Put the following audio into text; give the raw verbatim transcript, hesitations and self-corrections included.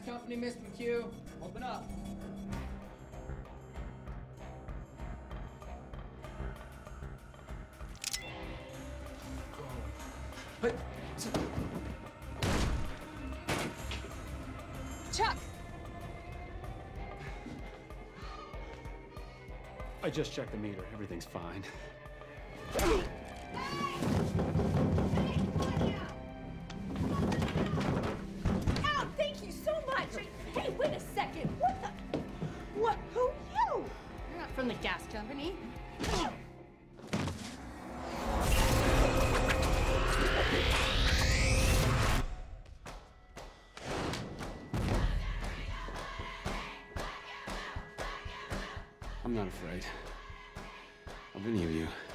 company, Mister McHugh. Open up. Hey, Chuck! I just checked the meter. Everything's fine. Ow, thank you so much! Hey, wait a second! What the? What? Who are you? You're not from the gas company. I'm not afraid of any of you.